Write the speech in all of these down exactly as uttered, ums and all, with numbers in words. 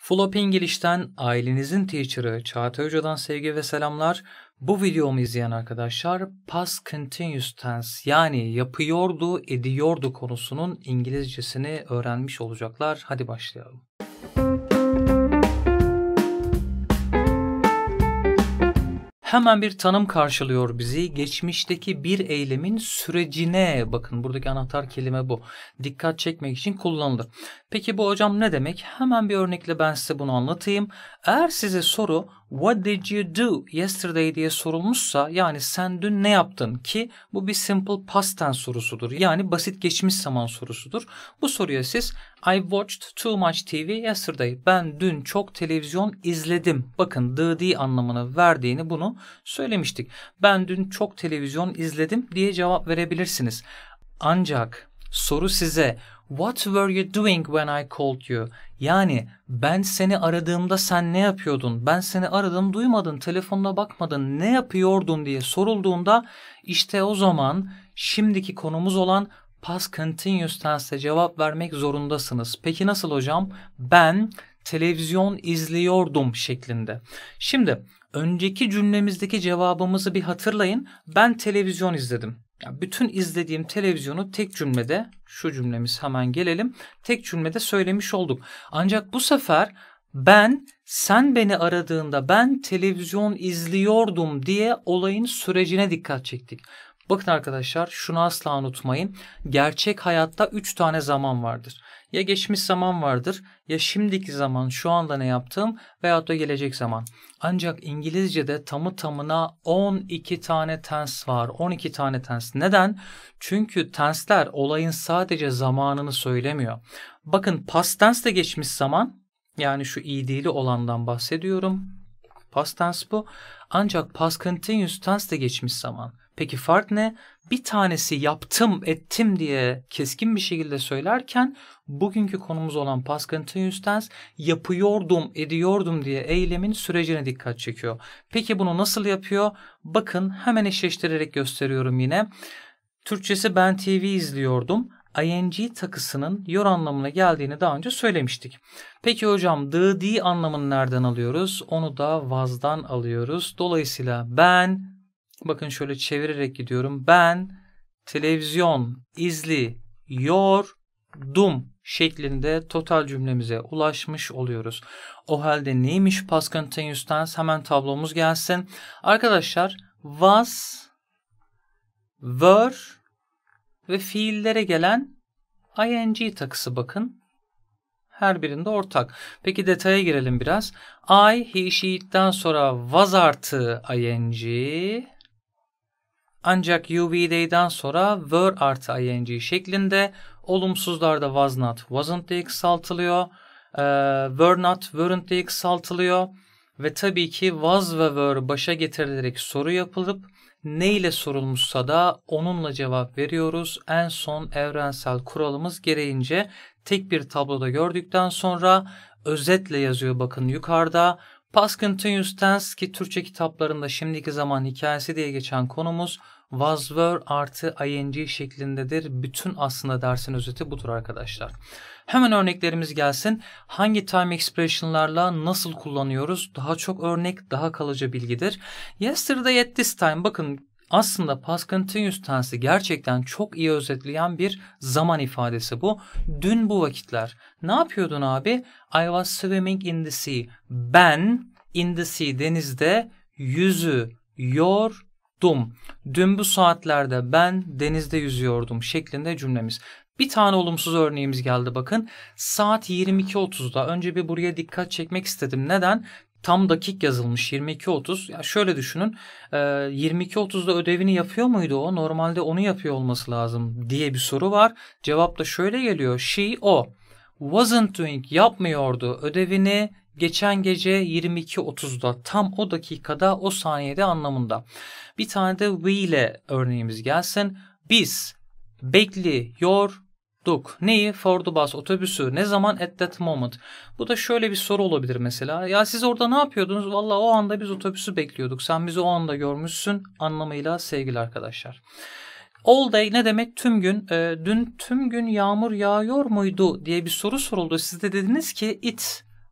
Full Up English'ten ailenizin teacher'ı Çağatay Hoca'dan sevgi ve selamlar. Bu videomu izleyen arkadaşlar past continuous tense yani yapıyordu, ediyordu konusunun İngilizcesini öğrenmiş olacaklar. Hadi başlayalım. Hemen bir tanım karşılıyor bizi. Geçmişteki bir eylemin sürecine, bakın buradaki anahtar kelime bu. Dikkat çekmek için kullanılır. Peki bu hocam ne demek? Hemen bir örnekle ben size bunu anlatayım. Eğer size soru "What did you do yesterday?" diye sorulmuşsa, yani sen dün ne yaptın, ki bu bir simple past tense sorusudur. Yani basit geçmiş zaman sorusudur. Bu soruya siz I watched too much T V yesterday. Ben dün çok televizyon izledim. Bakın the anlamını verdiğini bunu söylemiştik. Ben dün çok televizyon izledim diye cevap verebilirsiniz. Ancak soru size What were you doing when I called you? Yani ben seni aradığımda sen ne yapıyordun? Ben seni aradım, duymadın, telefonuna bakmadın, ne yapıyordun diye sorulduğunda işte o zaman şimdiki konumuz olan past continuous tense'e cevap vermek zorundasınız. Peki nasıl hocam? Ben televizyon izliyordum şeklinde. Şimdi önceki cümlemizdeki cevabımızı bir hatırlayın. Ben televizyon izledim. Yani bütün izlediğim televizyonu tek cümlede, şu cümlemiz hemen gelelim, tek cümlede söylemiş olduk. Ancak bu sefer ben, sen beni aradığında ben televizyon izliyordum diye olayın sürecine dikkat çektik. Bakın arkadaşlar, şunu asla unutmayın. Gerçek hayatta üç tane zaman vardır. Ya geçmiş zaman vardır, ya şimdiki zaman, şu anda ne yaptığım, veyahut da gelecek zaman. Ancak İngilizce'de tamı tamına on iki tane tense var. on iki tane tense. Neden? Çünkü tense'ler olayın sadece zamanını söylemiyor. Bakın past tense de geçmiş zaman. Yani şu idili olandan bahsediyorum. Past tense bu. Ancak past continuous tense de geçmiş zaman. Peki fark ne? Bir tanesi yaptım, ettim diye keskin bir şekilde söylerken bugünkü konumuz olan past continuous tense yapıyordum, ediyordum diye eylemin sürecine dikkat çekiyor. Peki bunu nasıl yapıyor? Bakın hemen eşleştirerek gösteriyorum yine. Türkçesi ben T V izliyordum. ing takısının yor anlamına geldiğini daha önce söylemiştik. Peki hocam the, the anlamını nereden alıyoruz? Onu da was'dan alıyoruz. Dolayısıyla ben, bakın şöyle çevirerek gidiyorum. Ben televizyon izliyordum şeklinde total cümlemize ulaşmış oluyoruz. O halde neymiş past continuous tense? Hemen tablomuz gelsin. Arkadaşlar was, were ve fiillere gelen ing takısı bakın. Her birinde ortak. Peki detaya girelim biraz. I, he, she'den sonra was artı ing. Ancak you, we, they'den sonra were artı ing şeklinde. Olumsuzlarda was not, wasn't diye kısaltılıyor. Ee, were not, weren't diye kısaltılıyor. Ve tabii ki was ve were başa getirilerek soru yapılıp ne ile sorulmuşsa da onunla cevap veriyoruz. En son evrensel kuralımız gereğince tek bir tabloda gördükten sonra özetle yazıyor bakın yukarıda. Past continuous tense, ki Türkçe kitaplarında şimdiki zaman hikayesi diye geçen konumuz was, were artı ing şeklindedir. Bütün aslında dersin özeti budur arkadaşlar. Hemen örneklerimiz gelsin. Hangi time expression'larla nasıl kullanıyoruz? Daha çok örnek, daha kalıcı bilgidir. Yesterday at this time. Bakın aslında past continuous tense'i gerçekten çok iyi özetleyen bir zaman ifadesi bu. Dün bu vakitler. Ne yapıyordun abi? I was swimming in the sea. Ben in the sea, denizde yüzüyordum. Dün bu saatlerde ben denizde yüzüyordum şeklinde cümlemiz. Bir tane olumsuz örneğimiz geldi bakın. Saat yirmi iki otuzda. Önce bir buraya dikkat çekmek istedim. Neden? Tam dakik yazılmış yirmi iki otuz. Ya şöyle düşünün. yirmi iki otuzda ödevini yapıyor muydu o? Normalde onu yapıyor olması lazım diye bir soru var. Cevap da şöyle geliyor. She, o. Wasn't doing, yapmıyordu ödevini geçen gece yirmi iki otuzda. Tam o dakikada, o saniyede anlamında. Bir tane de we ile örneğimiz gelsin. Biz bekliyorduk. Neyi? For the bus, otobüsü. Ne zaman? At that moment. Bu da şöyle bir soru olabilir mesela. Ya siz orada ne yapıyordunuz? Vallahi o anda biz otobüsü bekliyorduk. Sen bizi o anda görmüşsün anlamıyla sevgili arkadaşlar. All day ne demek? Tüm gün. E, dün tüm gün yağmur yağıyor muydu diye bir soru soruldu. Siz de dediniz ki it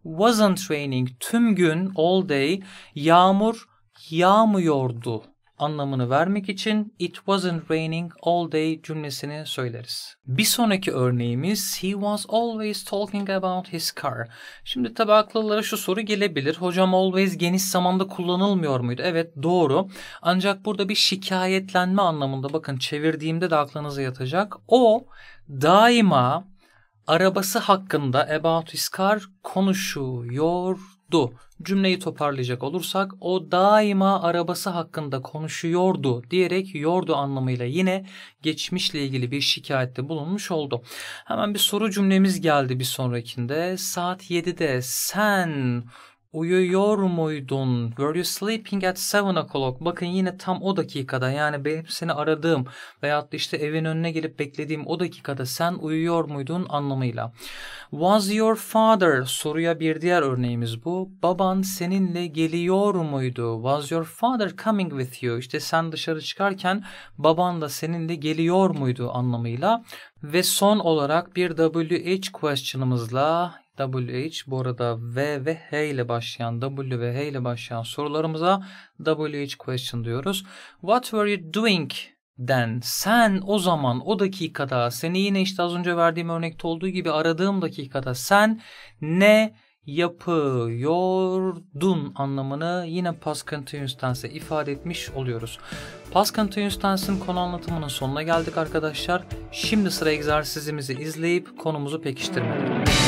wasn't raining. Tüm gün, all day, yağmur yağmıyordu anlamını vermek için it wasn't raining all day cümlesini söyleriz. Bir sonraki örneğimiz he was always talking about his car. Şimdi tabi akıllara şu soru gelebilir. Hocam always geniş zamanda kullanılmıyor muydu? Evet, doğru. Ancak burada bir şikayetlenme anlamında, bakın çevirdiğimde de aklınıza yatacak. O daima arabası hakkında about his car konuşuyordu. Cümleyi toparlayacak olursak o daima arabası hakkında konuşuyordu diyerek yordu anlamıyla yine geçmişle ilgili bir şikayette bulunmuş oldu. Hemen bir soru cümlemiz geldi bir sonrakinde. Saat yedide sen uyuyor muydun? Were you sleeping at seven o'clock? Bakın yine tam o dakikada, yani benim seni aradığım veyahut da işte evin önüne gelip beklediğim o dakikada sen uyuyor muydun anlamıyla. Was your father? Soruya bir diğer örneğimiz bu. Baban seninle geliyor muydu? Was your father coming with you? İşte sen dışarı çıkarken baban da seninle geliyor muydu anlamıyla. Ve son olarak bir W H question'ımızla, W H bu arada V ve H ile başlayan, W ve H ile başlayan sorularımıza W H question diyoruz. What were you doing then? Sen o zaman, o dakikada, seni yine işte az önce verdiğim örnekte olduğu gibi aradığım dakikada sen ne yapıyordun anlamını yine past continuous tense ifade etmiş oluyoruz. Past continuous tense'in konu anlatımının sonuna geldik arkadaşlar. Şimdi sıra egzersizimizi izleyip konumuzu pekiştirmeye.